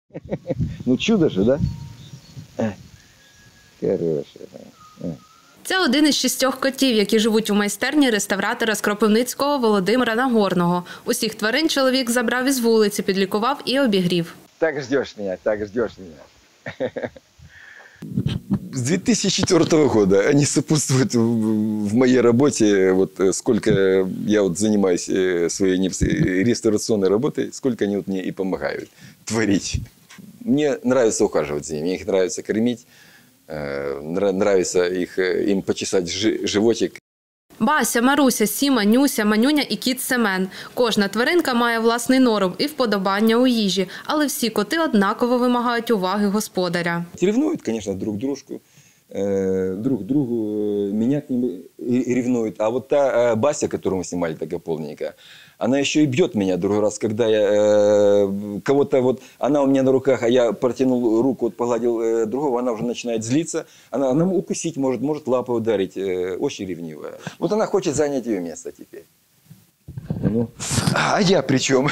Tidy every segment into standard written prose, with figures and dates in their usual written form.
Ну чудо же, да? Хорошая. Це один із 6 котів, які живуть у майстерні реставратора з Кропивницького Володимира Нагорного. Усіх тварин чоловік забрав із вулиці, підлікував і обігрів. Так ждешь меня, так ждешь меня. С 2004 года они сопутствуют в моей работе. Вот сколько я вот занимаюсь своей реставрационной работой, сколько они вот мне и помогают творить. Мне нравится ухаживать за ними, мне их нравится кормить, нравится им почесать животик. Бася, Маруся, Сіма, Нюся, Манюня і кіт Семен. Кожна тваринка має власний норов і вподобання у їжі, але всі коти однаково вимагають уваги господаря. Ревнуют, конечно, друг дружку, друг другу, меня к ним ревнуют. А вот та Бася, которую мы снимали, такая полненькая, она еще и бьет меня другой раз, когда я кого-то, вот она у меня на руках, а я протянул руку, вот, погладил другого, она уже начинает злиться, она укусить может лапой ударить, очень ревнивая. Вот она хочет занять ее место теперь. Ну, а я при чем?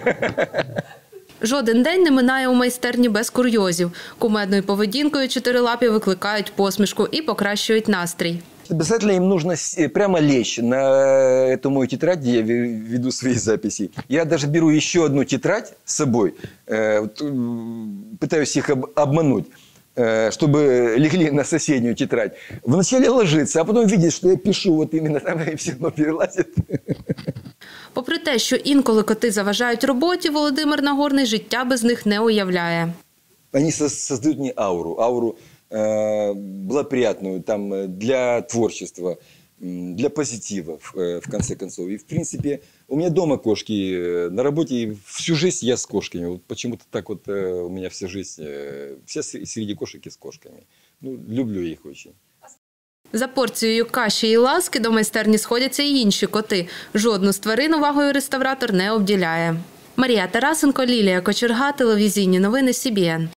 Жоден день не минає у майстерні без курйозів. Кумедною поведінкою чотирилапі викликають посмішку і покращують настрій. Обязательно им нужно прямо лечь на эту мою тетрадь, где я веду свои записи. Я даже беру еще одну тетрадь с собой, пытаюсь их обмануть, чтобы легли на соседнюю тетрадь. Вначале ложиться, а потом видеть, что я пишу вот именно там, и все равно перелазит. Попри те, що інколи коти заважають роботі, Володимир Нагорний життя без них не уявляє. Они создают мне ауру благоприятную там, для творчества, для позитива, в конце концов. И, в принципе, у меня дома кошки, на работе всю жизнь я с кошками. Вот почему-то так вот у меня вся жизнь, все среди кошек и с кошками. Ну, люблю их очень. За порцією каші і ласки до майстерні сходяться і інші коти. Жодну з тварин увагою реставратор не обділяє. Марія Тарасенко, Лілія Кочерга, телевізійні новини СІБІН.